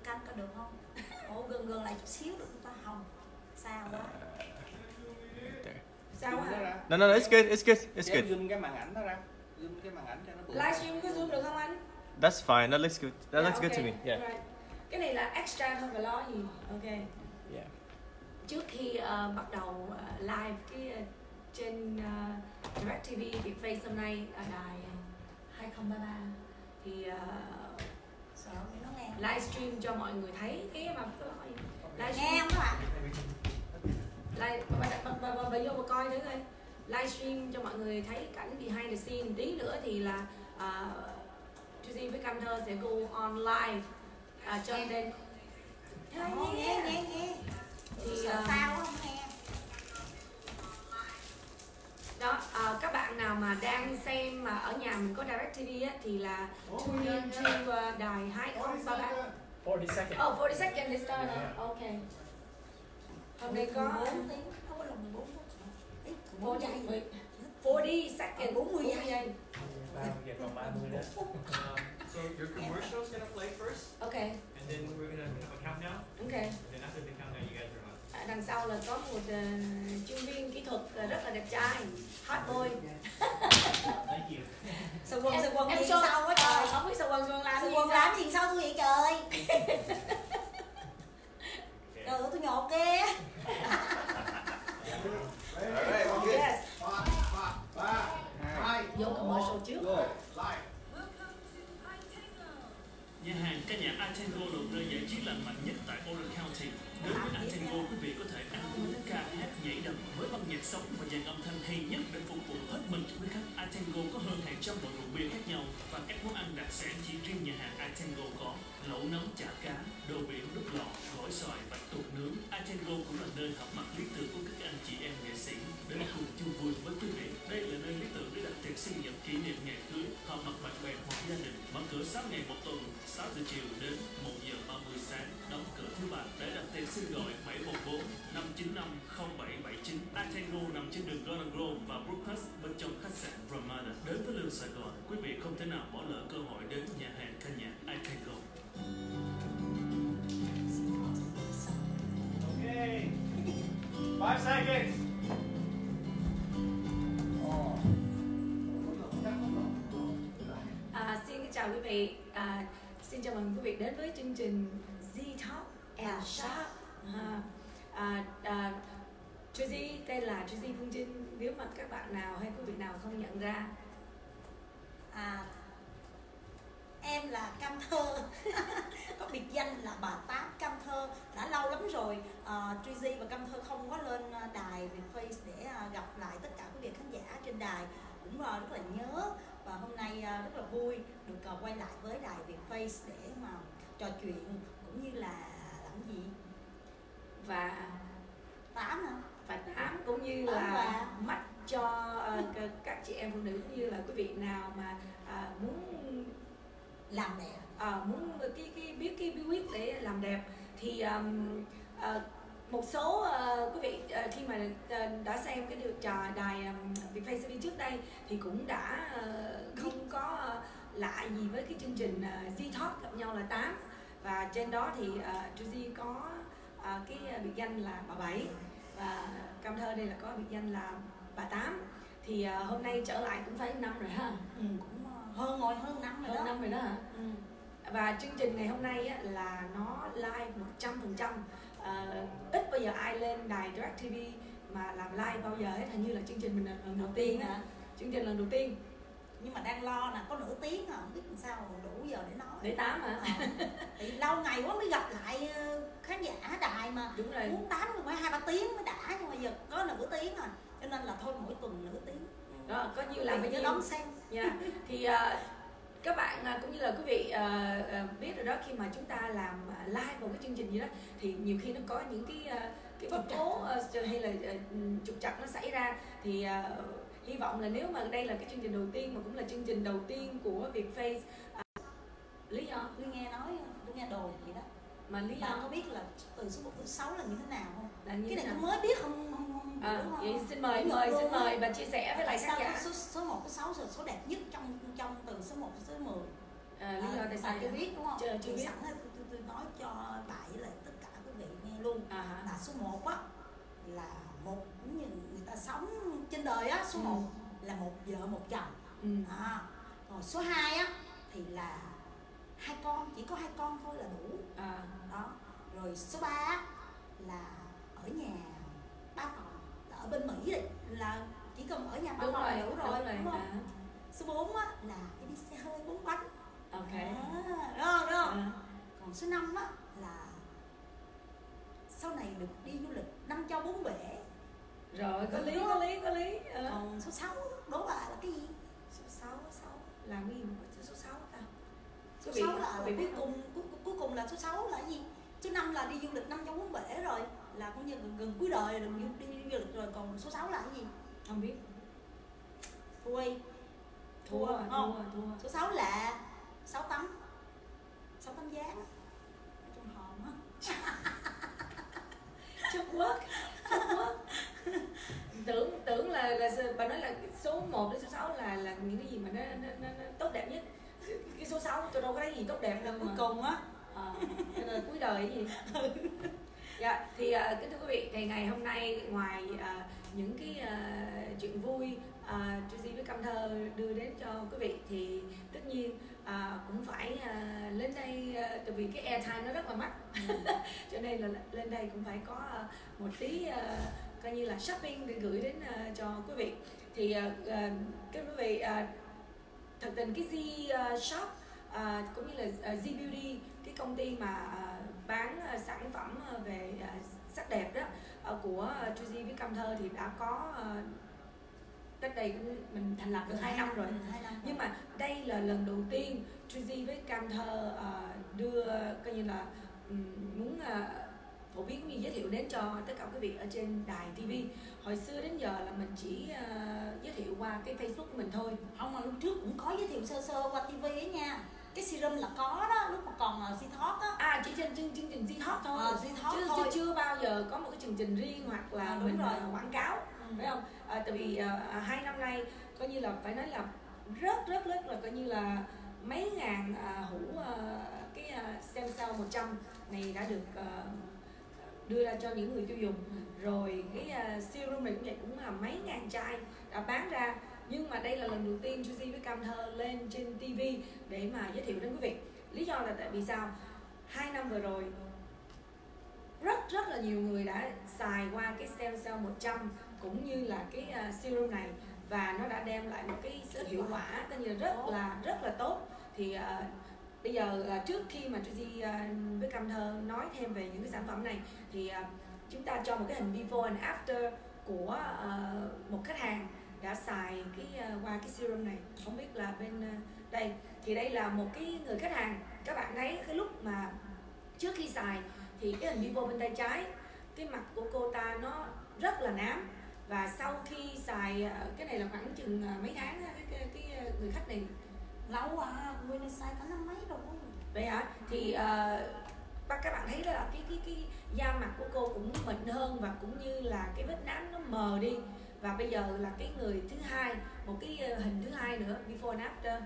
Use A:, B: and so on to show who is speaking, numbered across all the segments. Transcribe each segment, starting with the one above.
A: canh có được không? Ồ, gần lại chút xíu được không ta? Hồng sao quá.
B: Sao hả?
C: No, it's good, it's good, it's good.
D: Zoom cái màn ảnh đó ra. Zoom cái màn ảnh cho nó bự.
B: Livestream có zoom được không anh?
C: That's fine. That looks good. That looks good to me. Yeah.
B: Right. Cái này là extra thôi, phải lo gì. Ok.
C: Yeah.
B: Trước khi bắt đầu live cái trên DirecTV Vietface hôm nay ở đài 2033 thì
A: Sợ nó nghe.
B: livestream cho mọi người thấy cái mà
A: Nghe không các bạn?
B: bà vô mà coi thử coi. Livestream cho mọi người thấy cảnh behind the scene. Tí nữa thì là Tracy với Cam Thơ sẽ go on live cho nên
A: Nghe.
B: Thì
A: sợ sao không nghe.
B: đó, các bạn nào mà đang xem mà ở nhà mình có DirecTV á thì là tune in to đài 2033.
E: 40 seconds.
B: Oh, 40 seconds this time. Okay. Hôm nay có
A: 14 tiếng, không có là 14 phút.
B: 40 seconds, 40 giây.
E: Còn 30 nữa.
F: So your commercial is gonna play first.
B: Okay.
F: And then we're gonna have a countdown.
B: Okay.
F: And then after the countdown, you guys are on.
B: Đằng sau là có một chuyên viên kỹ thuật rất là đẹp trai, hot boy.
F: Thank you.
A: Sao quần
B: Em
A: gì
B: show
A: sao quá trời.
B: không biết sao quần làm
A: Sao
B: gì
A: quần
B: sao?
A: làm gì sao tôi vậy trời. Trời ơi tôi nhột ghê.
B: Yes. Vô commercial trước.
G: Nhà hàng ca nhạc Atengo đầu tư giải trí lành mạnh nhất tại Orange County. Đến với Atengo, quý vị có thể ăn uống, ca hát, nhảy đầm với ban nhạc sống và dàn âm thanh hay nhất để phục vụ hết mình cho quý khách. Atengo có hơn hàng trăm loại rượu bia khác nhau và các món ăn đặc sản chỉ riêng nhà hàng Atengo có: lẩu nấm chả cá, đồ biển đúc lò, gỏi xoài, bạch tuộc nướng. Atengo cũng là nơi họp mặt lý tưởng của các anh chị em nghệ sĩ đến cùng chung vui với quý vị. Đây là nơi lý tưởng để đặt tiệc sinh nhật, kỷ niệm ngày cưới, họp mặt bạn bè hoặc gia đình. Mở cửa 6 ngày một tuần, 6 giờ chiều đến 1 giờ 30 sáng. Đóng cửa thứ ba. Để đặt tiền xin gọi 714 595 0779. Atengo nằm trên đường Golden Grove và Brookhurst bên trong khách sạn Ramada. Đến với Lưu Sài Gòn, quý vị không thể nào bỏ lỡ cơ hội đến nhà hàng ca nhạc Atengo.
F: Okay. 5 seconds.
B: Xin chào quý vị, xin chào mừng quý vị đến với chương trình Z-Talk and Shop. Tracy, tên là Tracy Phương Trinh. Nếu mà các bạn nào hay quý vị nào không nhận ra,
A: Em là Cam Thơ. Có biệt danh là bà Tám Cam Thơ. Đã lâu lắm rồi Tracy và Cam Thơ không có lên đài Vietface để gặp lại tất cả quý vị khán giả trên đài. Cũng rất là nhớ. Và hôm nay rất là vui được quay lại với đài Vietface để mà trò chuyện cũng như là làm gì.
B: và
A: Tám hả?
B: và Tám cũng như là mắt cho các chị em phụ nữ cũng như là quý vị nào mà muốn
A: làm đẹp,
B: muốn cái biết cái bí quyết để làm đẹp thì một số quý vị khi mà đã xem cái đài Vietface TV trước đây thì cũng đã không có lạ gì với cái chương trình Z-Talk gặp nhau là 8, và trên đó thì Tracy có cái biệt danh là bà Bảy và Cam Thơ đây là có biệt danh là bà Tám. Thì hôm nay trở lại cũng phải năm rồi ha.
A: cũng hơn năm rồi đó.
B: Hơn năm rồi đó hả? Và chương trình ngày hôm nay á, là nó live 100%. Ít bao giờ ai lên đài DirecTV mà làm live bao giờ hết, hình như là chương trình mình là lần đầu tiên á. Chương trình lần đầu tiên.
A: Nhưng mà đang lo nè, có nửa tiếng không biết làm sao đủ giờ để nói.
B: Để 8 hả?
A: Thì lâu ngày quá mới gặp lại khán giả đài mà.
B: Đúng rồi.
A: Muốn 8 rồi phải 2-3 tiếng mới đã, nhưng mà giờ có nửa tiếng à. Cho nên là thôi mỗi tuần nửa tiếng.
B: Đó, có nhiều làm với
A: nhớ đón xem.
B: Yeah. Thì các bạn cũng như là quý vị biết rồi đó, khi mà chúng ta làm live vào cái chương trình gì đó thì nhiều khi nó có những cái biến cố hay là trục trặc nó xảy ra, thì hy vọng là nếu mà đây là cái chương trình đầu tiên mà cũng là chương trình đầu tiên của Vietface, lý do
A: Tôi nghe nói, tôi nghe đồn gì đó.
B: mà lý
A: Bạn
B: do
A: có biết là từ số 1 tới 6 là như thế nào không?
B: là như
A: Cái này
B: thế
A: tôi
B: nào?
A: mới biết không đúng không?
B: Vậy xin mời bà chia sẻ với lại khán giả.
A: Số 1 tới 6 là số đẹp nhất trong từ số 1 tới số 10.
B: Lý do tại sao
A: chưa biết đúng không?
B: Chưa biết.
A: Sẵn tôi nói cho số 1 á là một như người ta sống trên đời á, số 1 là một vợ một chồng. Còn số 2 á thì là 2 con, chỉ có 2 con thôi là đủ. Đó. Rồi số 3 á là ở nhà 3 phòng, là ở bên Mỹ là chỉ cần ở nhà 3 phòng là đủ rồi, đúng không? Số 4 á là cái đi xe hơi 4 bánh.
B: Ok.
A: Đúng không? Còn số 5 á là sau này được đi du lịch 5 châu 4 bể.
B: Rồi, có lý.
A: Còn số 6 đố bà là cái gì?
B: Số 6 là cái gì mà số 6 ta?
A: Số 6 là cuối cùng là số 6 là cái gì? Số 5 là đi du lịch 5 châu 4 bể rồi, là cũng như gần cuối đời là đi du lịch rồi. Còn số 6 là cái gì?
B: Không biết.
A: Thua không? Số 6 là 6 tấm dáng ở trong hòm á.
B: Trung Quốc. tưởng là bà nói là số 1 đến số 6 là những cái gì mà nó tốt đẹp nhất. Cái số 6 tôi đâu có thấy gì tốt đẹp đâu mà.
A: Cuối cùng á
B: là cuối đời cái gì. Dạ, thì kính thưa quý vị, thì ngày hôm nay ngoài những cái chuyện vui Tracy với Cam Thơ đưa đến cho quý vị thì tất nhiên cũng phải lên đây, tại vì cái airtime nó rất là mắc cho nên là lên đây cũng phải có một tí coi như là shopping để gửi đến cho quý vị. Thì các quý vị thật tình cái Z Shop cũng như là Z Beauty, cái công ty mà bán sản phẩm về sắc đẹp đó của Tracy với Cam Thơ thì đã có cách đây mình thành lập được 2 năm rồi.
A: 2 năm.
B: Nhưng mà đây là lần đầu tiên Tracy với Cam Thơ đưa coi như là muốn phổ biến cũng như giới thiệu đến cho tất cả quý vị ở trên đài TV. Hồi xưa đến giờ là mình chỉ giới thiệu qua cái Facebook của mình thôi.
A: Không, mà lúc trước cũng có giới thiệu sơ qua TV ấy nha. Cái serum là có đó, lúc mà còn Z-Talk á.
B: Chỉ trên chương trình Z-Talk thôi.
A: Z-Talk thôi.
B: Chứ chưa bao giờ có một cái chương trình riêng hoặc là mình quảng cáo, phải không? Tại vì 2 năm nay coi như là phải nói là rất là coi như là mấy ngàn hũ cái stem cell 100 này đã được đưa ra cho những người tiêu dùng. Rồi cái serum này cũng vậy, cũng là mấy ngàn chai đã bán ra. Nhưng mà đây là lần đầu tiên Tracy với Cam Thơ lên trên TV để mà giới thiệu đến quý vị. Lý do là tại vì sao? 2 năm vừa rồi rất là nhiều người đã xài qua cái stem cell 100 cũng như là cái serum này, và nó đã đem lại một cái sự hiệu quả coi như là rất là tốt. Thì bây giờ là trước khi mà Tracy với Cam Thơ nói thêm về những cái sản phẩm này thì chúng ta cho một cái hình before and after của một khách hàng đã xài qua cái serum này. Không biết là bên đây thì đây là một cái người khách hàng, các bạn thấy cái lúc mà trước khi xài thì cái hình before bên tay trái, cái mặt của cô ta nó rất là nám, và sau khi xài cái này là khoảng chừng mấy tháng cái người khách này
A: Lâu Nguyên xài cả năm mấy rồi.
B: Vậy hả? Thì các bạn thấy là cái da mặt của cô cũng mịn hơn và cũng như là cái vết nám nó mờ đi. Và bây giờ là cái người thứ hai, một cái hình thứ hai nữa, before and after.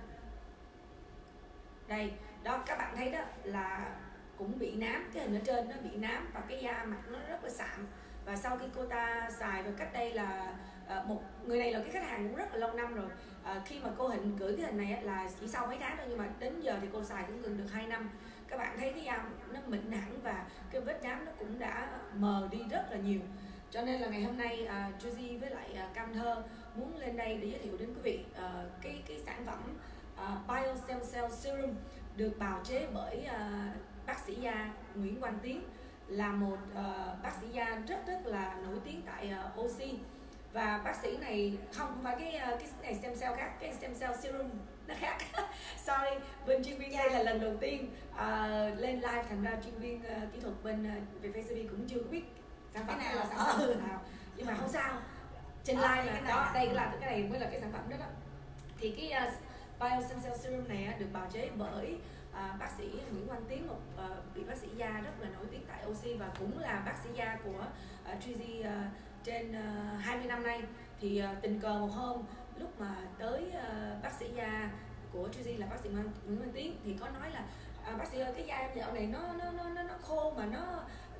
B: Đây, đó các bạn thấy đó là cũng bị nám, cái hình ở trên nó bị nám và cái da mặt nó rất là sạm. Và sau khi cô ta xài và cách đây là một người này là cái khách hàng cũng rất là lâu năm rồi. Khi mà cô gửi cái hình này là chỉ sau mấy tháng thôi, nhưng mà đến giờ thì cô xài cũng gần được 2 năm. Các bạn thấy cái da nó mịn hẳn và cái vết nám nó cũng đã mờ đi rất là nhiều. Cho nên là ngày hôm nay Tracy với lại Cam Thơ muốn lên đây để giới thiệu đến quý vị cái sản phẩm Bio Stem Cell Serum được bào chế bởi bác sĩ da Nguyễn Quang Tiến, là một bác sĩ da rất là nổi tiếng tại OC. Và bác sĩ này không phải cái này stem cell khác, cái stem cell serum nó khác. Sorry, bên chuyên viên đây là lần đầu tiên lên live, thành ra chuyên viên kỹ thuật bên về Facebook cũng chưa biết sản phẩm này là sản phẩm nào, nhưng mà không sao, trên live là đó, đây là cái này mới là cái sản phẩm đó đó. Thì cái Bio Stem Cell Serum này được bào chế bởi bác sĩ Nguyễn Quang Tiến, một vị bác sĩ da rất là nổi tiếng tại OC và cũng là bác sĩ da của Tracy trên 20 năm nay. Thì tình cờ một hôm lúc mà tới bác sĩ da của Tracy là bác sĩ Nguyễn Quang Tiến thì có nói là bác sĩ ơi, cái da em dạo này nó khô mà nó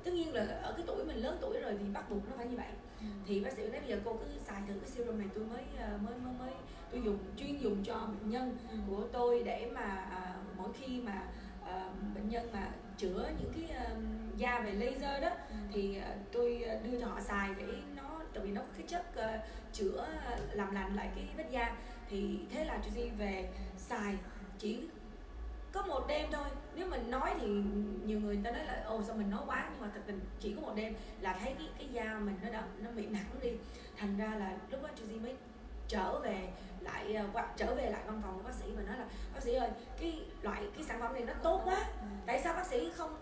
B: tất nhiên là ở cái tuổi mình lớn tuổi rồi thì bắt buộc nó phải như vậy. Thì bác sĩ nói bây giờ cô cứ xài thử cái serum này, tôi mới tôi chuyên dùng cho bệnh nhân của tôi để mà mỗi khi mà bệnh nhân mà chữa những cái da về laser đó thì tôi đưa cho họ xài để nó, tại vì nó có cái chất chữa làm lành lại cái vết da. Thì thế là Tracy về xài chỉ có một đêm thôi. Nếu mình nói thì nhiều người ta nói là ồ sao mình nói quá, nhưng mà thật tình chỉ có một đêm là thấy cái da mình nó mịn hẳn đi. Thành ra là lúc đó Tracy mới trở về lại văn phòng của bác sĩ và nói là bác sĩ ơi, cái sản phẩm này nó tốt quá, tại sao bác sĩ không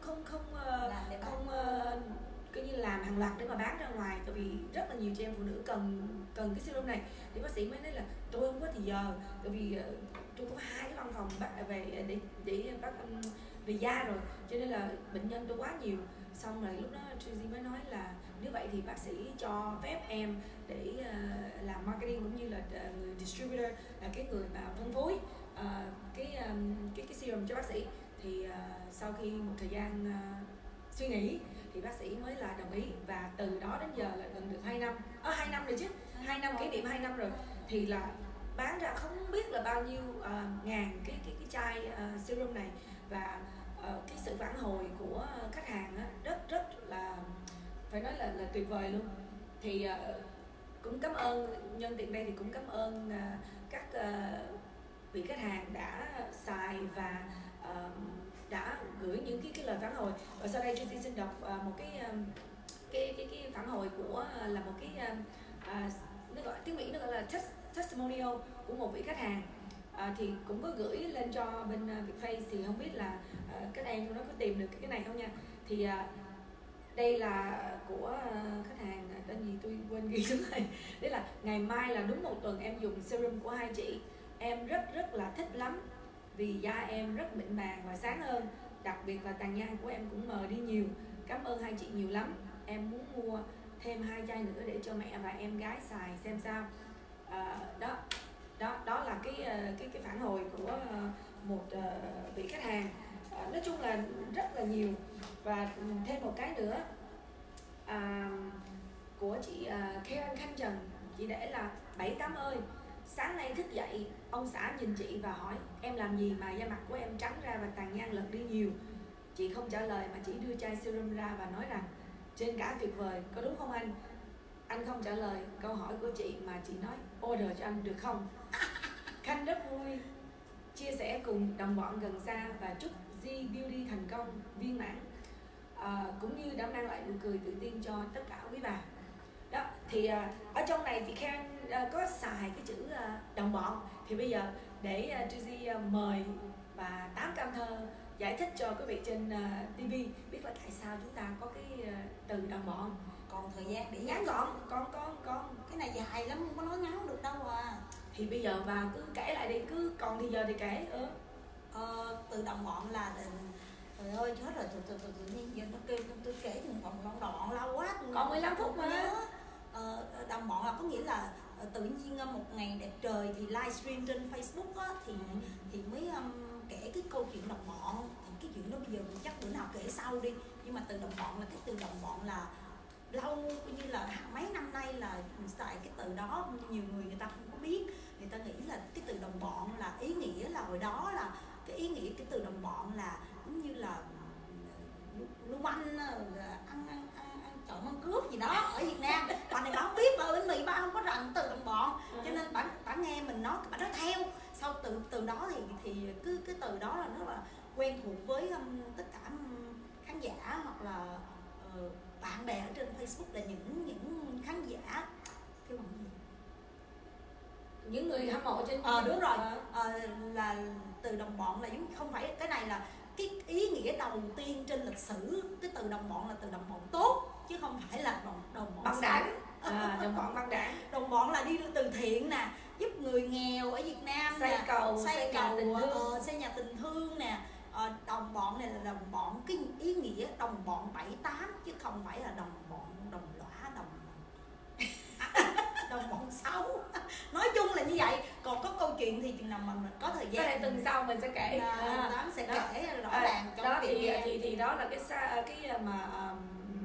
B: coi như làm hàng loạt để mà bán ra ngoài, tại vì rất là nhiều chị em phụ nữ cần cái serum này. Thì bác sĩ mới nói là tôi không có thì giờ, tại vì tôi có 2 cái văn phòng về để bác về da rồi, cho nên là bệnh nhân tôi quá nhiều. Xong rồi lúc đó Tracy mới nói là nếu vậy thì bác sĩ cho phép em để làm marketing cũng như là người distributor, là cái người mà phân phối cái serum cho bác sĩ. Thì sau khi một thời gian suy nghĩ thì bác sĩ mới là đồng ý, và từ đó đến giờ là gần được 2 năm. 2 năm rồi chứ, 2 năm kỷ niệm 2 năm rồi. Thì là bán ra không biết là bao nhiêu ngàn cái chai serum này, và cái sự phản hồi của khách hàng á, rất là phải nói là tuyệt vời luôn. Thì cũng cảm ơn, nhân tiện đây thì cũng cảm ơn các vị khách hàng đã xài và đã gửi những cái lời phản hồi. Và sau đây Tracy xin đọc một cái phản hồi của là một cái nó gọi tiếng Mỹ, nó gọi là testimonial của một vị khách hàng. Thì cũng có gửi lên cho bên Vietface, thì không biết là các em nó có tìm được cái này không nha. Thì đây là của khách hàng tên gì tôi quên ghi xuống đây. Đấy là ngày mai là đúng 1 tuần em dùng serum của hai chị, em rất là thích lắm vì da em rất mịn màng và sáng hơn, đặc biệt là tàn nhang của em cũng mờ đi nhiều. Cảm ơn hai chị nhiều lắm, em muốn mua thêm 2 chai nữa để cho mẹ và em gái xài xem sao. Đó là cái phản hồi của một vị khách hàng. Nói chung là rất là nhiều. Và thêm một cái nữa của chị Karen Khanh Trần, chị để là 7-8 ơi, sáng nay thức dậy ông xã nhìn chị và hỏi em làm gì mà da mặt của em trắng ra và tàn nhang lật đi nhiều. Chị không trả lời mà chỉ đưa chai serum ra và nói rằng trên cả tuyệt vời, có đúng không anh? Anh không trả lời câu hỏi của chị mà chị nói order cho anh được không? Khanh rất vui chia sẻ cùng đồng bọn gần xa và chúc Z Beauty thành công viên mãn, cũng như đã mang lại nụ cười tự tin cho tất cả quý bà. Đó thì ở trong này chị Karen có xài cái chữ đồng bọn. Thì bây giờ để Tracy mời bà Tám Cam Thơ giải thích cho quý vị trên TV biết là tại sao chúng ta có cái từ đồng bọn.
A: Còn thời gian để
B: ngắn gọn, con
A: cái này dài lắm, không có nói ngắn được đâu à.
B: Thì bây giờ bà cứ kể lại đi, cứ còn thì giờ thì kể.
A: Từ đồng bọn là trời ơi chết rồi, tự nhiên giờ nó kêu tôi kể một đoạn lâu quá,
B: còn 15 phút mà.
A: Đồng bọn là có nghĩa là tự nhiên một ngày đẹp trời thì livestream trên Facebook á, thì mới kể cái câu chuyện đồng bọn. Thì cái chuyện đó bây giờ chắc bữa nào kể sau đi. Nhưng mà từ đồng bọn là cái từ đồng bọn là lâu, coi như là mấy năm nay là xài cái từ đó, nhiều người ta không có biết, người ta nghĩ là cái từ đồng bọn là ý nghĩa là hồi đó là cái ý nghĩa cái từ đồng bọn là giống như là lưu manh, ăn trộm ăn cướp gì đó ở Việt Nam. Bà này bà không biết, bà ở bên Mỹ bà không có rành từ đồng bọn, cho nên bà nghe mình nói bà nói theo. Sau từ đó thì cứ cái từ đó là rất là quen thuộc với tất cả khán giả hoặc là bạn bè ở trên Facebook, là những khán giả kêu bằng gì,
B: những người hâm mộ trên
A: đúng rồi. Là từ đồng bọn là giống, không phải cái này là cái ý nghĩa đầu tiên trên lịch sử. Cái từ đồng bọn là từ đồng bọn tốt chứ không phải là đồng bọn
B: băng đảng. Đồng bọn băng đảng.
A: Đồng bọn là đi từ thiện nè, giúp người nghèo ở Việt Nam,
B: xây cầu,
A: xây nhà tình thương nè. Đồng bọn này là đồng bọn, cái ý nghĩa đồng bọn 7-8 chứ không phải là đồng bọn đồng lõa, đồng bọn xấu. Nói chung là như vậy. Còn có câu chuyện thì chừng nào mình có thời gian,
B: cái này tuần sau mình sẽ kể.
A: Tám sẽ kể rõ ràng cho
B: đó
A: thì
B: đó là cái mà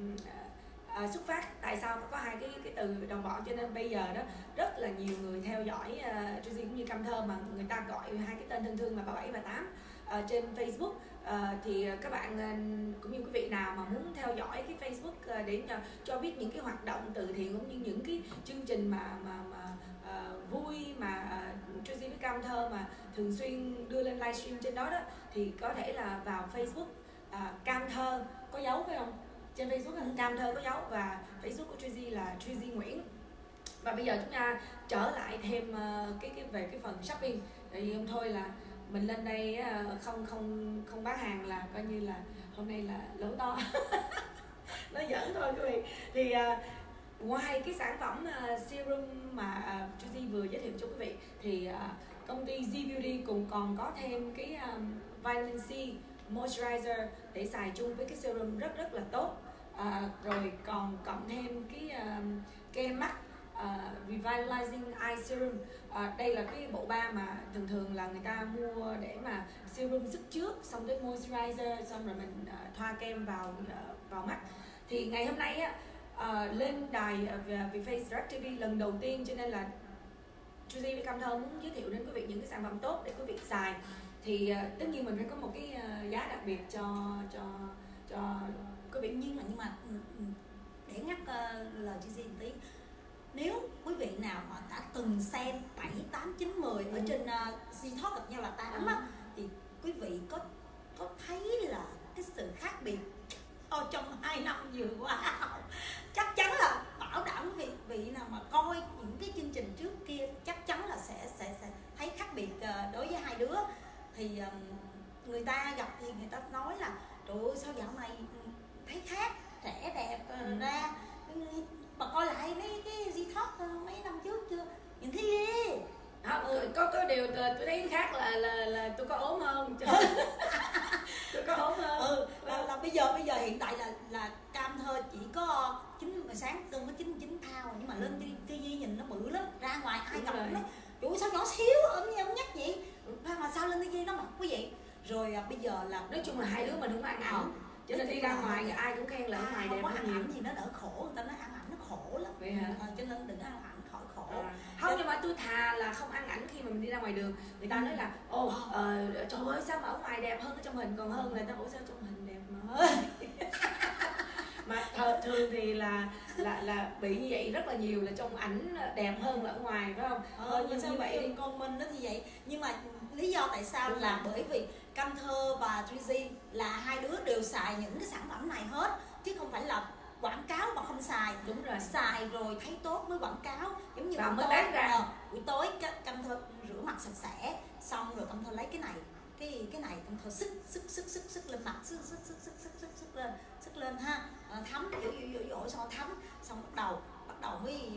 B: xuất phát tại sao có hai cái từ đồng bọn, cho nên bây giờ đó rất là nhiều người theo dõi Tracy cũng như Cam Thơ mà người ta gọi hai cái tên thân thương là 37 và 8 trên Facebook. Thì các bạn cũng như quý vị nào mà muốn theo dõi cái Facebook để cho biết những cái hoạt động từ thiện cũng như những cái chương trình mà vui mà Tracy với Cam Thơ mà thường xuyên đưa lên livestream trên đó thì có thể là vào Facebook Cam Thơ có dấu phải không? Trên Facebook là Cam Thơ có dấu và Facebook của Tracy là Tracy Nguyễn. Và bây giờ chúng ta trở lại thêm về cái phần shopping. Tại vì hôm thôi là mình lên đây không bán hàng là coi như là hôm nay là lỗ to. Nó giỡn thôi quý vị. Thì ngoài cái sản phẩm serum mà Tracy vừa giới thiệu cho quý vị thì công ty Z Beauty cũng còn có thêm cái vitamin C moisturizer để xài chung với cái serum rất là tốt. Rồi còn cộng thêm cái kem mắt Revitalizing Eye Serum. Đây là cái bộ ba mà thường là người ta mua để mà serum sức trước, xong tới moisturizer, xong rồi mình thoa kem vào mắt. Thì ngày hôm nay lên đài Vietface Direct TV lần đầu tiên, cho nên là Tracy với Cam Thơ muốn giới thiệu đến quý vị những cái sản phẩm tốt để quý vị xài. Thì tất nhiên mình phải có một cái giá đặc biệt cho quý vị.
A: Nhưng mà để ngắt lời Tracy một tí, nếu quý vị nào mà đã từng xem 7, 8, 9, 10 ở trên Detox gặp nhau là 8 thì quý vị có thấy là cái sự khác biệt trong 2 năm vừa qua? Chắc chắn là bảo đảm quý vị nào mà coi những cái chương trình trước kia chắc chắn là sẽ thấy khác biệt đối với hai đứa. Thì người ta gặp thì người ta nói là trời ơi sao dạo này thấy khác, trẻ đẹp ra. Bà coi lại mấy cái Detox mấy năm trước chưa, nhìn thấy ghê.
B: Có điều tôi thấy khác là tôi có ốm hơn. Tôi có ốm hơn.
A: Là bây giờ hiện tại là Cam Thơ chỉ có 9 giờ sáng tương có 99 thao, nhưng mà lên TV nhìn nó bự lắm, ra ngoài ai gặp nó trời ơi sao nhỏ xíu ấm nhắc vậy mà sao lên TV nó mặc quý vị. Rồi bây giờ là
B: nói chung là hai đứa mình không có ăn ảnh, cho nên đi ra ngoài ai cũng khen là ở ngoài đẹp hơn nhiều.
A: Ăn gì nó đỡ khổ, người ta nói ăn ảnh nó khổ lắm.
B: Vậy hả?
A: Cho nên đừng ăn ảnh khỏi khổ.
B: Không, nhưng mà tôi thà là không ăn ảnh khi mà mình đi ra ngoài đường. Người ta nói là trời ơi sao mà ở ngoài đẹp hơn ở trong hình, còn hơn là ta ủa sao trong hình đẹp mà. Mà thường thì là bị như vậy rất là nhiều, là trong ảnh đẹp hơn là ở ngoài, phải không?
A: Nhưng như vậy đi con mình nó thì vậy. Nhưng mà lý do tại sao là bởi vì Cam Thơ và Tracy là hai đứa đều xài những cái sản phẩm này hết, chứ không phải là quảng cáo mà không xài.
B: Đúng rồi,
A: xài rồi thấy tốt mới quảng cáo. Giống như
B: buổi tối
A: buổi tối Cam Thơ rửa mặt sạch sẽ xong rồi Cam Thơ lấy cái này Cam Thơ sức lên mặt, sức lên ha, thấm dỗ xong thấm, xong bắt đầu mới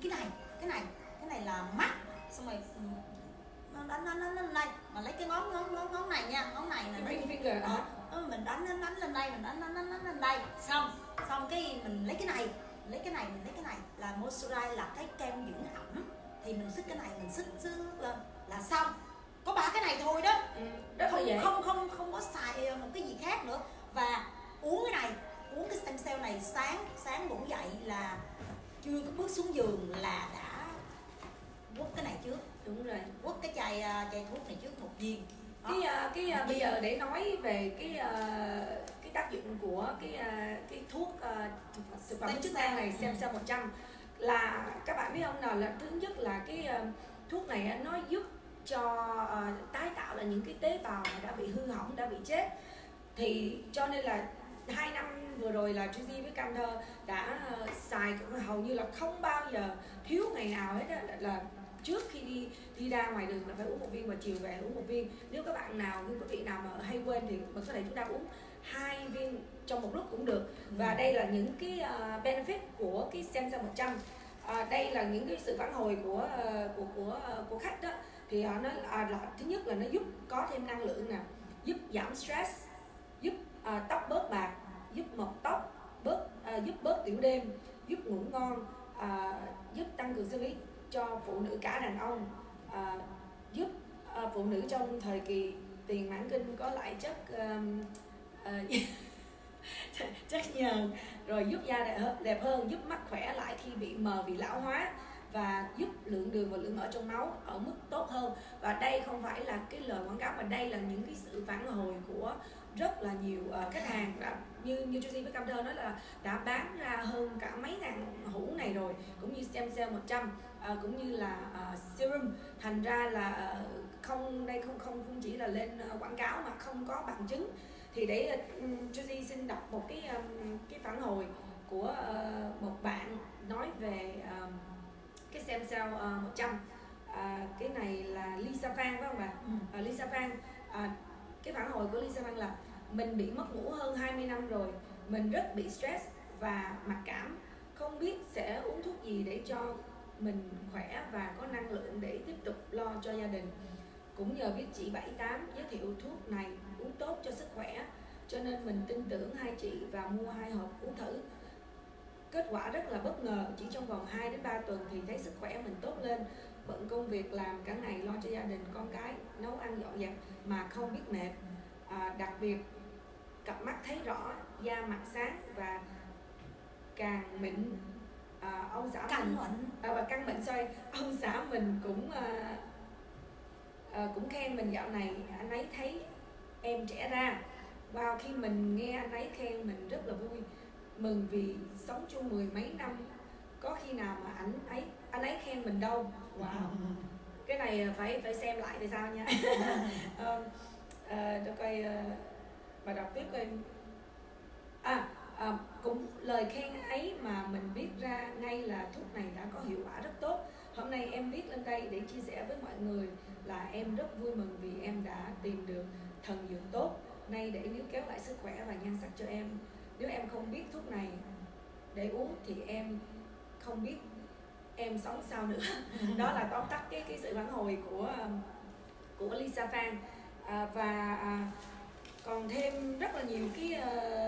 A: cái này là mắt, xong rồi nó đánh đây mà lấy cái ngón này nha, ngón này là
B: ring finger
A: mình đánh lên đây, mình đánh lên đây, xong cái mình lấy cái này là moisturize, là cái kem dưỡng ẩm, thì mình xức cái này mình xức lên là xong. Có 3 cái này thôi đó.
B: Rất là dễ.
A: Không có xài một cái gì khác nữa. Và uống cái stem cell này sáng ngủ dậy là chưa có bước xuống giường là đã quất cái này trước.
B: Đúng rồi,
A: quất cái chai thuốc này trước 1 viên.
B: Cái bây giờ để nói về cái tác dụng của cái thuốc thực phẩm chức năng này Stem Cell 100 là các bạn biết không nào, là thứ nhất là cái thuốc này nó giúp cho tái tạo lại những cái tế bào mà đã bị hư hỏng, đã bị chết. Thì cho nên là 2 năm vừa rồi là Tracy với Cam Thơ đã xài hầu như là không bao giờ thiếu ngày nào hết đó, là trước khi đi ra ngoài đường là phải uống 1 viên và chiều về uống 1 viên. Nếu các bạn nào, nếu quý vị nào mà hay quên thì mình có thể chúng ta uống 2 viên trong một lúc cũng được. Và đây là những cái benefit của cái Stem Cell 100. Đây là những cái sự phản hồi của khách đó. Thì họ nói là thứ nhất là nó giúp có thêm năng lượng nè, giúp giảm stress, giúp tóc bớt bạc, giúp mọc tóc, giúp bớt tiểu đêm, giúp ngủ ngon, giúp tăng cường sinh lý cho phụ nữ cả đàn ông, giúp phụ nữ trong thời kỳ tiền mãn kinh có lại chất nhờn rồi giúp da đẹp hơn, giúp mắt khỏe lại khi bị mờ vì lão hóa, và giúp lượng đường và lượng mỡ trong máu ở mức tốt hơn. Và đây không phải là cái lời quảng cáo, mà đây là những cái sự phản hồi của rất là nhiều khách hàng. Như Tracy với Camthor nói là đã bán ra hơn cả mấy ngàn hũ này rồi, cũng như Stem Cell 100, cũng như là serum. Thành ra là không không chỉ là lên quảng cáo mà không có bằng chứng. Thì để Tracy xin đọc một cái phản hồi của một bạn nói về cái Stem Cell 100. Cái này là Lisa Phan phải không bà? Lisa Phan, cái phản hồi của Lisa Phan là: mình bị mất ngủ hơn 20 năm rồi, mình rất bị stress và mặc cảm, không biết sẽ uống thuốc gì để cho mình khỏe và có năng lượng để tiếp tục lo cho gia đình. Cũng nhờ biết chị 78 giới thiệu thuốc này uống tốt cho sức khỏe, cho nên mình tin tưởng hai chị và mua 2 hộp uống thử. Kết quả rất là bất ngờ, chỉ trong vòng 2 đến 3 tuần thì thấy sức khỏe mình tốt lên. Bận công việc làm cả ngày lo cho gia đình, con cái, nấu ăn dọn dẹp mà không biết mệt. Đặc biệt cặp mắt thấy rõ, da mặt sáng và càng mịn. Ông xã
A: Căng
B: mình và căng mịn xoay. Ông xã mình cũng khen mình dạo này anh ấy thấy em trẻ ra. Wow, khi mình nghe anh ấy khen mình rất là vui, mừng vì sống chung 10 mấy năm, có khi nào mà anh ấy khen mình đâu. Wow, cái này phải xem lại thì sao nha. Để coi bà đọc tiếp coi. Cũng lời khen ấy mà mình biết ra ngay là thuốc này đã có hiệu quả rất tốt. Hôm nay em viết lên đây để chia sẻ với mọi người là em rất vui mừng vì em đã tìm được thần dược tốt. Nay để níu kéo lại sức khỏe và nhan sắc cho em. Nếu em không biết thuốc này để uống thì em không biết em sống sao nữa. Đó là tóm tắt cái sự phản hồi của Lisa Phan. Và còn thêm rất là nhiều cái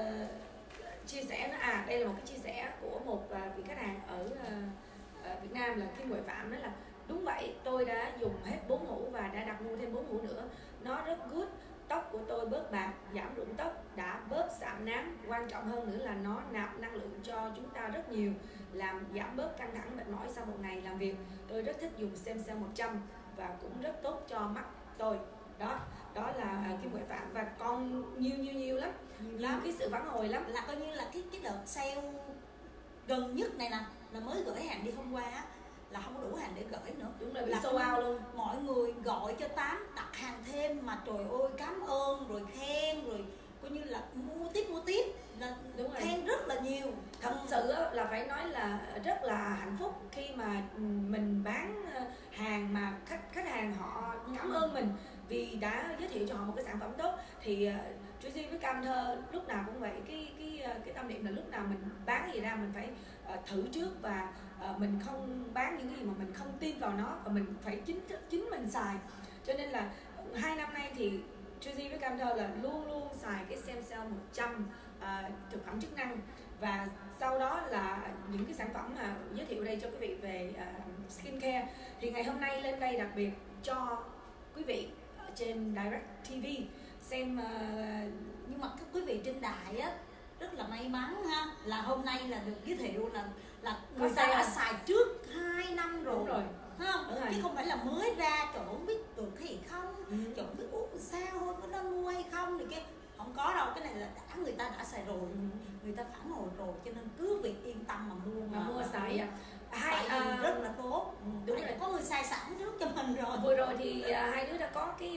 B: chia sẻ nữa. Đây là một cái chia sẻ của một vị khách hàng ở Việt Nam là Kim Huệ Phạm, nói là đúng vậy, tôi đã dùng hết 4 hũ và đã đặt mua thêm 4 hũ nữa. Nó rất good, tóc của tôi bớt bạc, giảm rụng tóc, đã bớt sạm nám. Quan trọng hơn nữa là nó nạp năng lượng cho chúng ta rất nhiều, làm giảm bớt căng thẳng mệt mỏi sau một ngày làm việc. Tôi rất thích dùng Stem Cell 100 và cũng rất tốt cho mắt tôi. Đó là Kim Huệ Phạm. Và còn nhiều lắm, nhiều cái sự phản hồi lắm.
A: Là coi như là cái đợt sale gần nhất này nè, là mới gửi hàng đi hôm qua á, là không có đủ hàng để gửi nữa.
B: Đúng rồi, bị
A: là
B: sold out luôn.
A: Mọi người gọi cho Tám đặt hàng thêm mà trời ơi cảm ơn rồi khen rồi coi như là mua tiếp là
B: đúng rồi,
A: khen rất là nhiều.
B: Thật sự là phải nói là rất là hạnh phúc khi mà mình bán hàng mà khách hàng họ cảm ơn mình vì đã giới thiệu cho họ một cái sản phẩm tốt. Thì Tracy với Camthor lúc nào cũng vậy, cái tâm niệm là lúc nào mình bán gì ra mình phải thử trước, và mình không bán những cái gì mà mình không tin vào nó, và mình phải chính mình xài. Cho nên là 2 năm nay thì Tracy với Camthor là luôn xài cái Stem Cell 100 thực phẩm chức năng. Và sau đó là những cái sản phẩm mà giới thiệu đây cho quý vị về skincare. Thì ngày hôm nay lên đây đặc biệt cho quý vị trên Direct TV xem.
A: Nhưng mà các quý vị trên đài á rất là may mắn ha, là hôm nay là được giới thiệu là người ta đã xài trước 2 năm rồi.
B: Đúng rồi.
A: Không? Chứ không phải là mới ra, trời không biết được cái gì không, trời không biết uống sao thôi, có nên mua hay không thì kia. Không có đâu, cái này là người ta đã xài rồi, người ta phản hồi rồi, cho nên cứ việc yên tâm mà mua
B: xài.
A: Tại vì rất là tốt.
B: Đúng rồi,
A: có người xài sẵn trước cho mình rồi.
B: Vừa rồi thì hai đứa đã có cái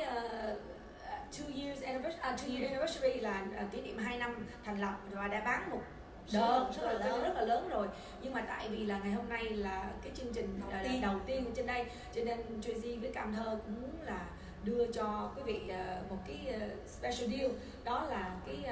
B: 2 year anniversary là kỷ niệm 2 năm thành lập, và đã bán một đợt rất là lớn rồi. Nhưng mà tại vì là ngày hôm nay là cái chương trình đầu tiên trên đây, cho nên Tracy với Camthor cũng muốn là đưa cho quý vị một cái special deal. Đó là cái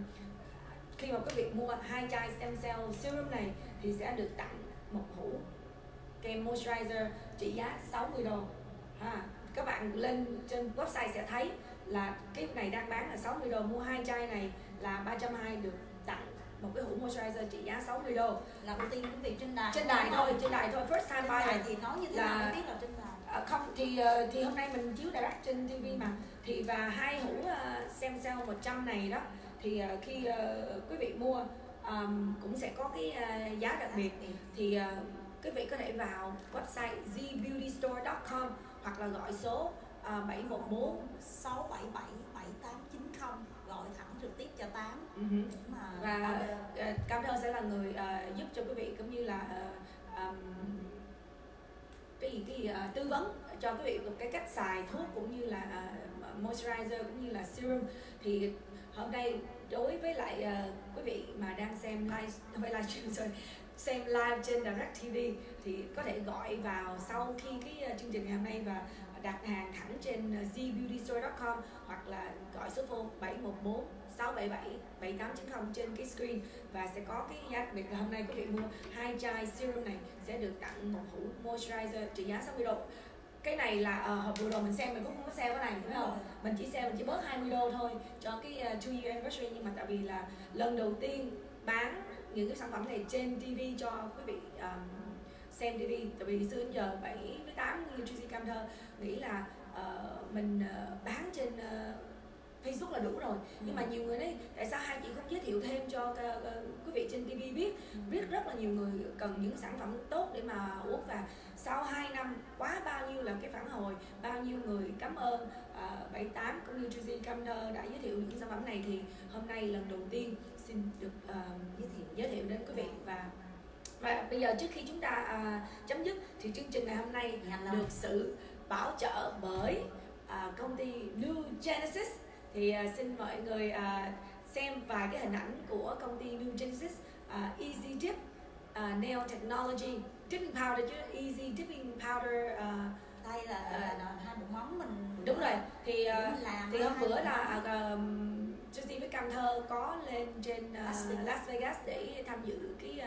B: khi mà quý vị mua 2 chai Stem Cell Serum này thì sẽ được tặng một hũ kèm moisturizer trị giá 60 đô. Các bạn lên trên website sẽ thấy là cái này đang bán là 60 đô, mua 2 chai này là 320, được tặng một cái hũ moisturizer trị giá 60 đô.
A: Là ưu tiên quý vị trên đài
B: thôi, first time buyer
A: thì nói như thế nào mới biết là trên đài.
B: Không thì hôm nay mình chiếu direct trên TV mà. Thì và 2 hũ Stem Cell 100 này đó thì khi quý vị mua cũng sẽ có cái giá đặc biệt. Thì quý vị có thể vào website zbeautystore.com hoặc là gọi số 714
A: 677 7890, gọi thẳng trực tiếp cho Tám. Mà
B: và Cam Thơ sẽ là người giúp cho quý vị cũng như là tư vấn cho quý vị một cái cách xài thuốc cũng như là moisturizer cũng như là serum. Thì hôm nay đối với lại quý vị mà đang xem xem live trên Direct TV thì có thể gọi vào sau khi cái chương trình ngày hôm nay và đặt hàng thẳng trên zbeautystore.com hoặc là gọi số phone 714 677 7890 trên cái screen, và sẽ có cái giá đặc biệt là hôm nay quý vị mua 2 chai serum này sẽ được tặng một hũ moisturizer trị giá 60 đô. Cái này là hồi vừa rồi mình xem mình cũng không có sale cái này đúng không? Mình chỉ bớt 20 đô thôi cho cái 2 year anniversary, nhưng mà tại vì là lần đầu tiên bán những cái sản phẩm này trên TV cho quý vị xem TV. Tại vì xưa đến giờ 7 với 8 như Tracy Cam Thơ nghĩ là mình bán trên Facebook là đủ rồi. Nhưng mà nhiều người nói tại sao hai chị không giới thiệu thêm cho quý vị trên TV biết rất là nhiều người cần những sản phẩm tốt để mà uống. Và sau 2 năm quá bao nhiêu là cái phản hồi, bao nhiêu người cảm ơn 78 cũng như Tracy Cam Thơ đã giới thiệu những sản phẩm này, thì hôm nay lần đầu tiên xin được giới thiệu đến quý vị. Và bây giờ trước khi chúng ta chấm dứt thì chương trình ngày hôm nay được sự bảo trợ bởi công ty New Genesis. Thì xin mọi người xem vài cái hình ảnh của công ty New Genesis. Easy Dip Nail Technology Dipping Powder chứ, Easy Dipping Powder.
A: Đây là hai bộ móng mình.
B: Đúng rồi. Thì hôm bữa là Tracy với Cam Thơ có lên trên Las Vegas để tham dự cái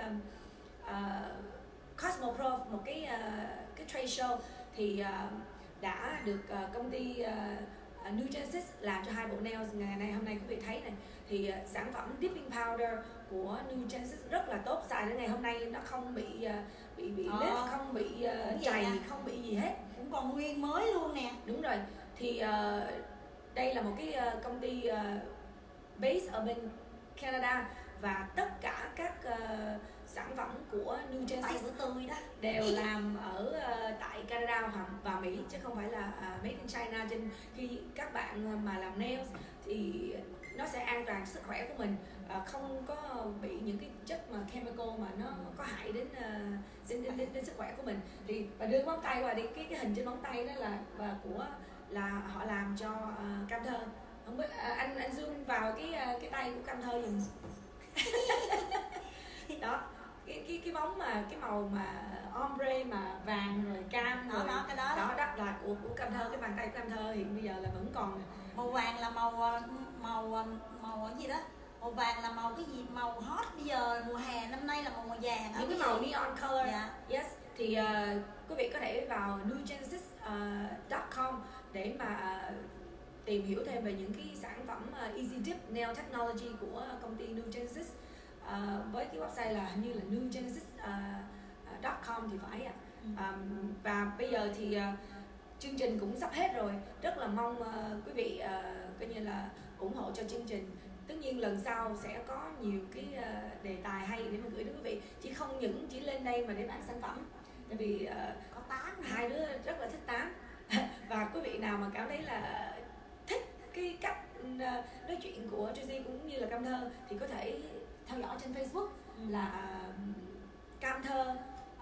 B: Cosmo Pro, một cái trade show. Thì đã được công ty New Genesis làm cho 2 bộ nails ngày nay hôm nay quý vị thấy này. Thì sản phẩm dipping powder của New Genesis rất là tốt, xài đến ngày hôm nay nó không bị lift, không bị chảy, không bị gì hết,
A: cũng còn nguyên mới luôn nè.
B: Đúng rồi. Thì đây là một cái công ty base ở bên Canada, và tất cả các sản phẩm của New Genesis đều làm ở tại Canada và Mỹ, chứ không phải là made in China. Trên khi các bạn mà làm nails thì nó sẽ an toàn sức khỏe của mình, không có bị những cái chất mà chemical mà nó có hại đến sức khỏe của mình. Thì và đưa ngón tay qua đi, cái hình trên ngón tay đó là họ làm cho Cam Thơ. Không biết anh zoom vào cái tay của Cam Thơ dùm. Đó, cái bóng mà cái màu mà ombre mà vàng rồi cam rồi
A: đó
B: là của Cam Thơ. Cái bàn tay của Cam Thơ hiện bây giờ là vẫn còn.
A: Màu vàng là màu gì đó, màu vàng là màu cái gì, màu hot bây giờ mùa hè năm nay là màu vàng.
B: Những cái màu neon color. Yes. Thì quý vị có thể vào newgenesis.com để mà tìm hiểu thêm về những cái sản phẩm Easy Dip Nail Technology của công ty New Genesis. Với cái website là hình như là newgenesis.com thì phải ạ. Và bây giờ thì chương trình cũng sắp hết rồi. Rất là mong quý vị coi như là ủng hộ cho chương trình. Tất nhiên lần sau sẽ có nhiều cái đề tài hay để mà gửi đến quý vị, chứ không những chỉ lên đây mà để bán sản phẩm. Tại vì
A: có tám,
B: hai đứa rất là thích tám. Và quý vị nào mà cảm thấy là thích cái cách nói chuyện của Tracy cũng như là Cam Thơ thì có thể theo dõi trên Facebook là Cam Thơ,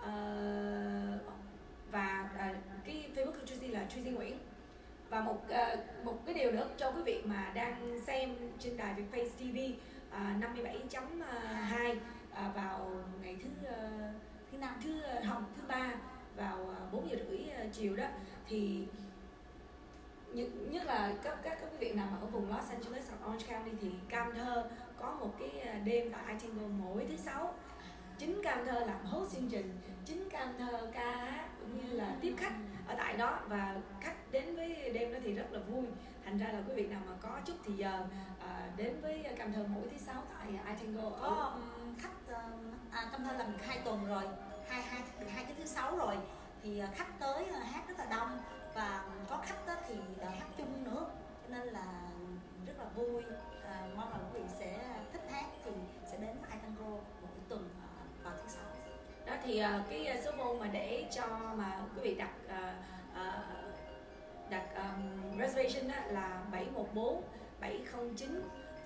B: và cái Facebook của Tracy là Tracy Nguyễn. Và một cái điều nữa cho quý vị mà đang xem trên đài Vietface TV 57.2 vào ngày thứ ba vào 4 giờ rưỡi chiều đó, thì nhất là các quý vị nào mà ở vùng Los Angeles hoặc Orange County thì Cam Thơ có một cái đêm tại iTango mỗi thứ 6. Chính Cam Thơ làm host chương trình, chính Cam Thơ ca hát cũng như là tiếp khách ở tại đó, và khách đến với đêm đó thì rất là vui. Thành ra là quý vị nào mà có chút thì giờ đến với Cam Thơ mỗi thứ 6 tại iTango.
A: Có khách Cam Thơ làm được 2 tuần rồi, hai cái thứ 6 rồi, thì khách tới hát rất là đông, và có khách đó thì đòi hát chung nữa, cho nên là rất là vui. Mong là quý vị sẽ thích hát thì sẽ đến iTango
B: thì cái số phone mà để cho mà quý vị đặt reservation á, là 714 709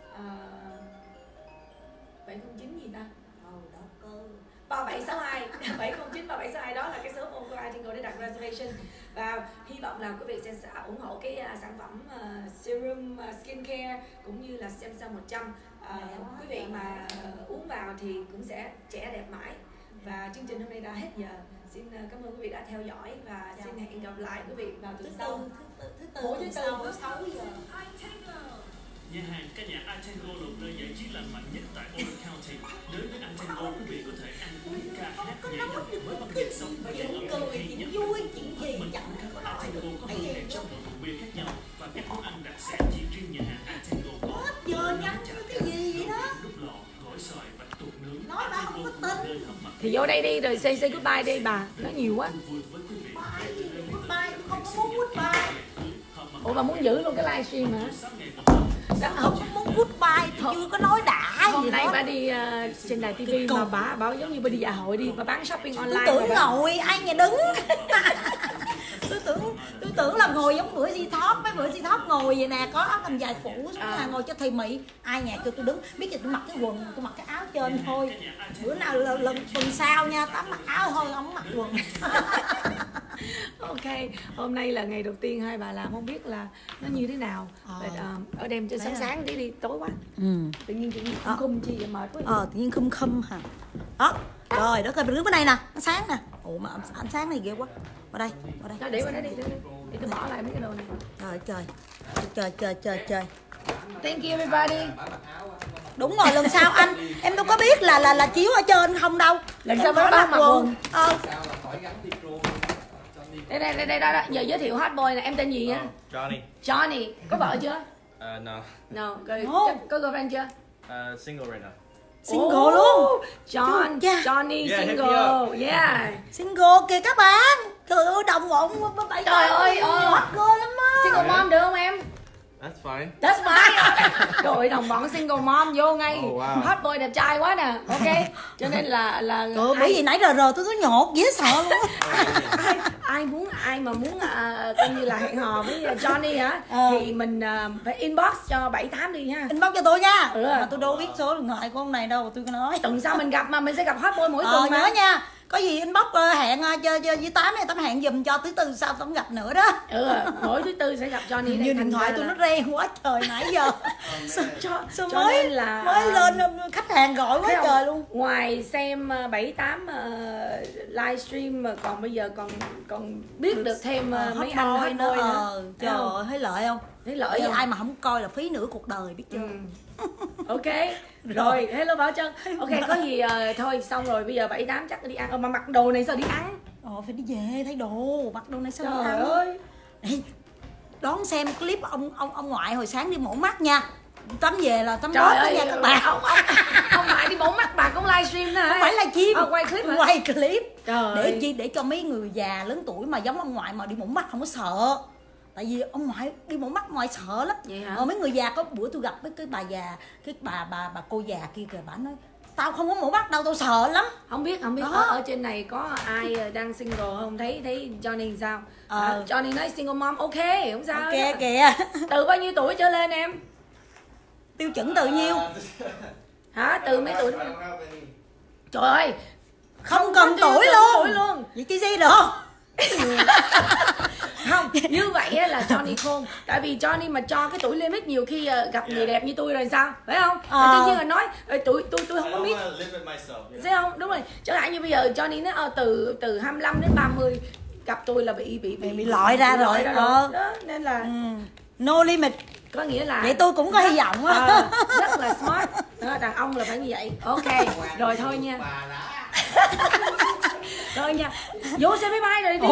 B: 709 gì ta?
A: Đó cơ.
B: 3762 709 3762, đó là cái số phone của Artingo để đặt reservation. Và hy vọng là quý vị sẽ ủng hộ cái sản phẩm serum skincare cũng như là Stem 100. Quý vị mà uống vào thì cũng sẽ trẻ đẹp mãi. Và chương trình hôm nay đã hết giờ. Xin cảm ơn quý vị đã theo dõi và xin hẹn gặp lại quý vị vào tuần sau.
A: Thứ tư sau 6 giờ.
G: Nhà hàng căn nhà Artingo là nơi giải trí lành mạnh nhất tại Orange County. Đến với Artingo, quý vị có thể ăn uống ca hát nhảy đầm với âm nhạc sống và dàn âm thanh hay nhất.
A: Vui chuyện gì
G: Mình
A: chẳng
G: có Artingo có hơn 100 loại rượu bia khác nhau và các món ăn đặc sản chỉ riêng nhà hàng Artingo có.
A: giờ nhắm cái gì vậy đó.
G: Đúc lò, gỏi xoài và tuột nướng.
A: Nói bà không có tin.
B: Thì vô đây đi rồi say goodbye đi bà, nói nhiều quá.
A: Goodbye, tôi không có muốn goodbye.
B: Ủa bà muốn giữ luôn cái livestream hả? Đó,
A: Không có muốn goodbye, tôi chưa có nói đã
B: hôm
A: gì
B: nay
A: hết.
B: bà đi trên đài TV mà bà bảo giống như bà đi dạ hội đi, bà bán shopping online.
A: Tôi tưởng
B: mà bà...
A: ngồi, ai nhà đứng. tôi tưởng là ngồi giống bữa di thóp, mấy bữa di thóp ngồi vậy nè, có áo quần dài phủ xuống là ngồi cho thầy Mỹ. Ai nhà kêu tôi đứng, biết gì tôi mặc cái quần, tôi mặc cái áo trên thôi. Bữa nào lần tuần sau nha, tắm mặc áo thôi, không mặc quần.
B: Ok, hôm nay là ngày đầu tiên hai bà làm, không biết là nó như thế nào. Ở đem cho sáng sáng tí đi, tối quá. Tự nhiên khum chi vậy, mệt quá.
A: Tự nhiên khum hả. Đó, rồi đó coi đứng bên đây nè, nó sáng nè. Ủa mà ánh sáng này ghê quá. Vào đây.
B: Thôi để qua đó đi, để tôi bỏ lại mấy cái đồ này.
A: Trời.
B: Thank you everybody.
A: Đúng rồi, lần sau anh em đâu có biết là chiếu ở trên không đâu.
B: Lần sau mới bắt mặc quần. Đây đó, giờ giới thiệu hot boy nè, em tên gì á? Johnny, có vợ chưa?
C: No.
B: No, có girlfriend chưa?
C: Single right now.
A: Single luôn.
B: Johnny
C: Yeah,
B: single. Yeah.
A: Single kìa các bạn. Trời ơi, đồng bọn bảy.
B: Trời ơi,
A: hot girl lắm á.
B: Single mom được không em?
C: That's fine.
B: That's fine. Rồi đồng bọn single mom vô ngay.
C: Oh, wow.
B: Hot boy đẹp trai quá nè. Ok. Cho nên là
A: Trời, bởi vì nãy rờ tôi cứ nhột dễ sợ luôn
B: ai mà muốn coi như là hẹn hò với Johnny hả? Thì mình phải inbox cho 78 đi ha.
A: Inbox cho tôi nha. Mà tôi đâu biết số điện thoại của ông này đâu, tôi có nói.
B: Tuần sau mình gặp mà mình sẽ gặp hot boy mỗi tuần mà.
A: Nhớ nha. Có gì inbox hẹn cho với Tám này, Tám hẹn giùm cho thứ tư sau Tám gặp nữa đó.
B: Mỗi thứ tư sẽ gặp Johnny.
A: Như điện thoại tôi nó reng quá trời nãy giờ. Sao mới lên khách hàng gọi quá trời luôn.
B: Ngoài xem 78 livestream mà còn bây giờ còn biết được thêm mấy anh hot boy nữa.
A: Trời ơi, thấy lợi không?
B: Thấy lợi
A: không? Ai mà không coi là phí nửa cuộc đời, biết chưa?
B: Ok. Rồi, hello Bảo Trân. Ok, có gì thôi xong rồi bây giờ 78 chắc đi ăn. Mà mặc đồ này sao đi ăn?
A: Phải đi về thấy đồ, mặc đồ này sao đi ăn?
B: Trời ơi.
A: Đây, đón xem clip ông ngoại hồi sáng đi mổ mắt nha. Tắm về là tắm
B: Trời
A: đó
B: ơi,
A: nha các bạn.
B: Ông ngoại đi mổ mắt bà cũng livestream nữa hả?
A: Không phải livestream,
B: quay clip hả?
A: Quay clip.
B: Trời
A: Để cho mấy người già lớn tuổi mà giống ông ngoại mà đi mổ mắt không có sợ. Tại vì ông ngoại đi mổ mắt ngoại sợ lắm.
B: Vậy hả?
A: Mấy người già, có bữa tôi gặp với cái bà già, cái bà cô già kia kìa, bà nói tao không có mổ mắt đâu, tao sợ lắm.
B: Không biết ở trên này có ai đang single không? Thấy Johnny sao? Johnny nói single mom ok, không sao.
A: Ok kìa.
B: Từ bao nhiêu tuổi trở lên em?
A: Tiêu chuẩn từ nhiêu?
B: Hả? Từ mấy tuổi? Trời ơi,
A: không cần tuổi luôn. Vậy cái gì được không?
B: Không, như vậy là Johnny khôn. Tại vì Johnny mà cho cái tuổi limit nhiều khi gặp người đẹp như tôi rồi sao? Phải không? Tự nhiên là nói tôi không có biết. Thấy không? Đúng rồi. Chẳng hạn như bây giờ Johnny nói từ 25 đến 30 gặp tôi là bị
A: lọi ra rồi.
B: Đó, nên là
A: no limit.
B: Có nghĩa là
A: vậy tôi cũng có hy vọng á.
B: Rất là smart. Đàn ông là phải như vậy. Ok, rồi thôi nha. Rồi nha, vô xe máy bay rồi đi.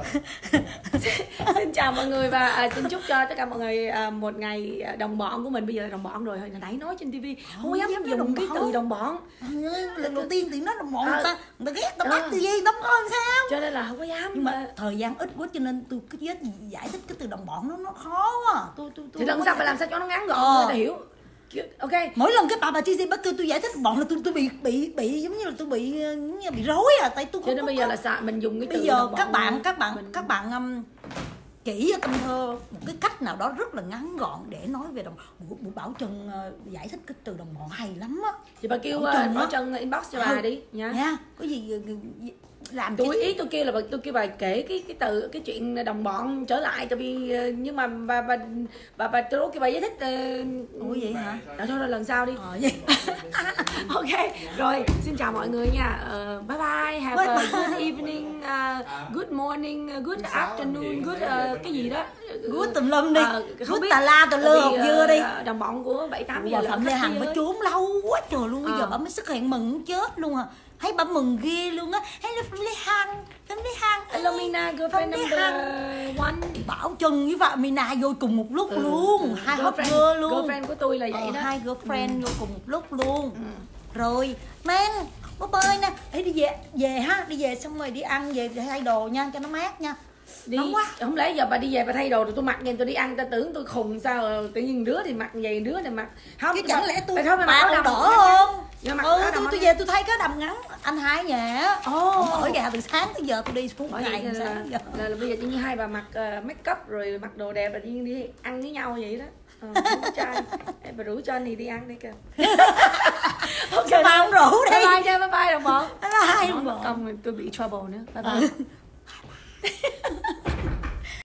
B: Xin chào mọi người và xin chúc cho tất cả mọi người một ngày đồng bọn của mình. Bây giờ là đồng bọn rồi, hồi nãy nói trên TV không dám dùng cái từ đồng bọn.
A: Lần đầu tiên thì nói đồng bọn, người ta ghét, tao bắt từ gì, tao có làm sao.
B: Cho nên là không có dám.
A: Nhưng mà thời gian ít quá cho nên tôi cứ giải thích cái từ đồng bọn nó khó quá.
B: Thì lần sau phải làm sao cho nó ngắn gọn người ta hiểu. Ok.
A: Mỗi lần cái bà Tracy bắt tôi giải thích bọn là tôi bị giống như là tôi bị rối à, tại tôi
B: Cho
A: không
B: nên
A: có.
B: bây giờ là sao mình dùng cái từ
A: Bây giờ
B: đồng bọn
A: các bạn chỉ ở trong thơ một cái cách nào đó rất là ngắn gọn để nói về buổi Bảo Trân giải thích cái từ đồng bọn hay lắm á.
B: Thì bà kêu Bảo Trân inbox cho bà đi nha.
A: Nha, có gì làm
B: Ý tôi kêu bà kể cái chuyện đồng bọn trở lại, tại vì nhưng mà bà tôi kêu bà giải thích.
A: Ủa vậy hả?
B: Thôi lần sau đi.
A: Vậy.
B: Ok rồi, xin chào mọi người nha. Bye bye, have a good evening, good morning, good afternoon, good cái gì đó,
A: Good tùm lum đi,
B: không
A: good
B: biết.
A: tà la tà lơ học dưa đi.
B: Đồng bọn của 7-8 giờ
A: Bà
B: là
A: Phạm Lê Hằng bà trốn lâu quá trời luôn, bây giờ bà mới xuất hiện mừng chết luôn à. Thấy bà mừng ghê luôn á. Hello Phạm Lê Hằng,
B: Hello Mina, girlfriend number 1.
A: Bảo Trân với Phạm Mina vô cùng một lúc luôn, hai hot girl luôn.
B: Girlfriend của tôi là vậy đó.
A: Hai girlfriend vô cùng một lúc luôn. Rồi, man, bye bye nè. Ê, đi về ha, đi về xong rồi đi ăn về thay đồ nha, cho nó mát nha.
B: Đi
A: Nóng quá.
B: không lẽ giờ bà đi về bà thay đồ rồi tôi mặc vậy tôi đi ăn, ta tưởng tôi khùng sao rồi, tự nhiên đứa thì mặc vậy đứa thì mặc không,
A: Chứ chẳng lẽ tôi
B: thôi mà
A: bà
B: mặc
A: đỡ không?
B: tôi
A: Tôi về tôi thấy cái đầm ngắn anh Hai nhà. Ở gà từ sáng tới giờ tôi đi suốt ngày
B: là,
A: sáng giờ.
B: là bây giờ tự nhiên hai bà mặc make up rồi mặc đồ đẹp là tự nhiên đi ăn với nhau vậy đó. Không trai bà rủ cho anh đi ăn đi kìa.
A: Ok, bà không rủ đi.
B: Bye bye đồng bọn.
A: Bye bye đồng bọn.
B: Công tôi bị trouble nữa. Bye bye.